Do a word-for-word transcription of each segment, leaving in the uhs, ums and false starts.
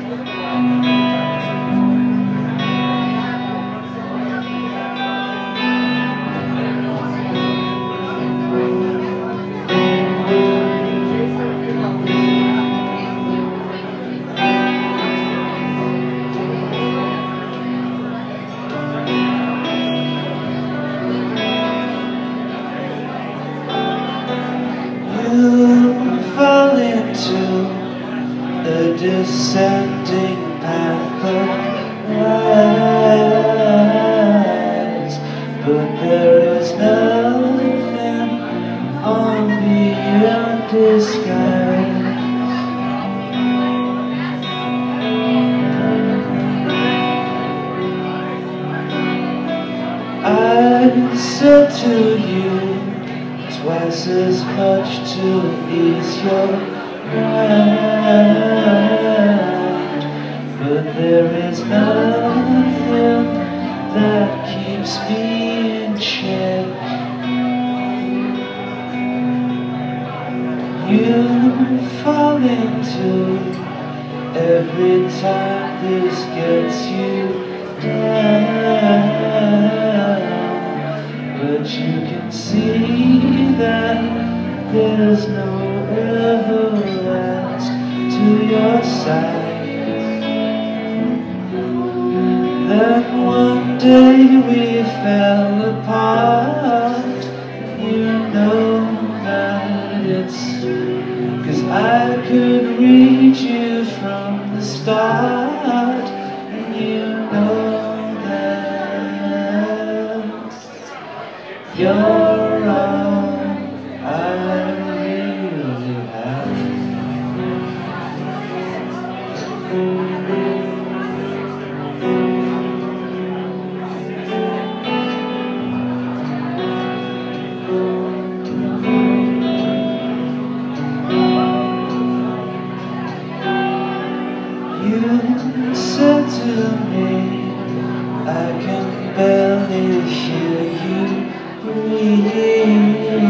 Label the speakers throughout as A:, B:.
A: The descending path of rise, but there is nothing on beyond disguise. I said to you twice as much to ease your mind, but there is nothing that keeps me in check. You fall into every time this gets you down, but you can see that there's no everlast to your side. Then one day we fell apart. You know that it's 'cause I could read you from the start, and you know that you're all I really have. You said to me, I can barely hear you breathe,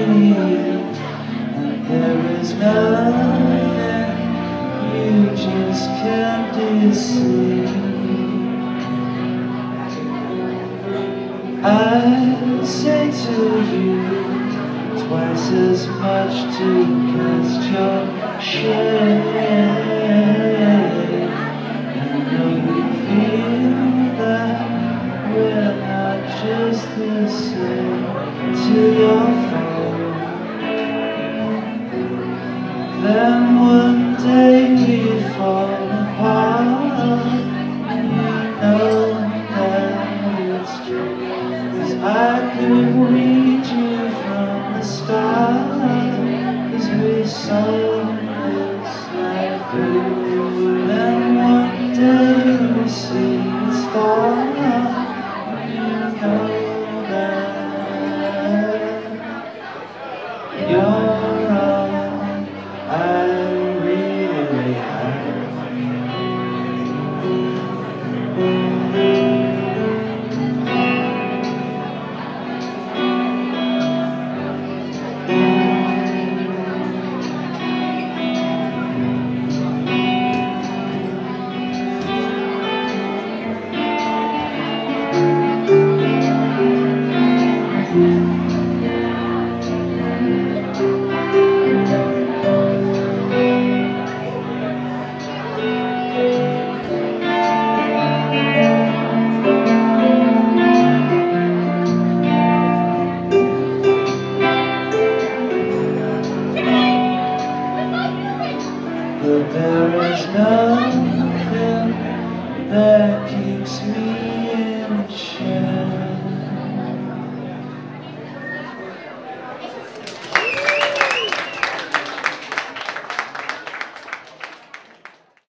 A: and there is nothing you just can't deceive. I say to you twice as much to cast your shame. I know you feel that we're not just the same to your phone. Then one day we fall apart, and you know that it's true, 'cause I could read you from the start, 'cause we saw this life through. Then one day we see the stars, and you know that you're all I really have. But there is nothing that keeps me in check.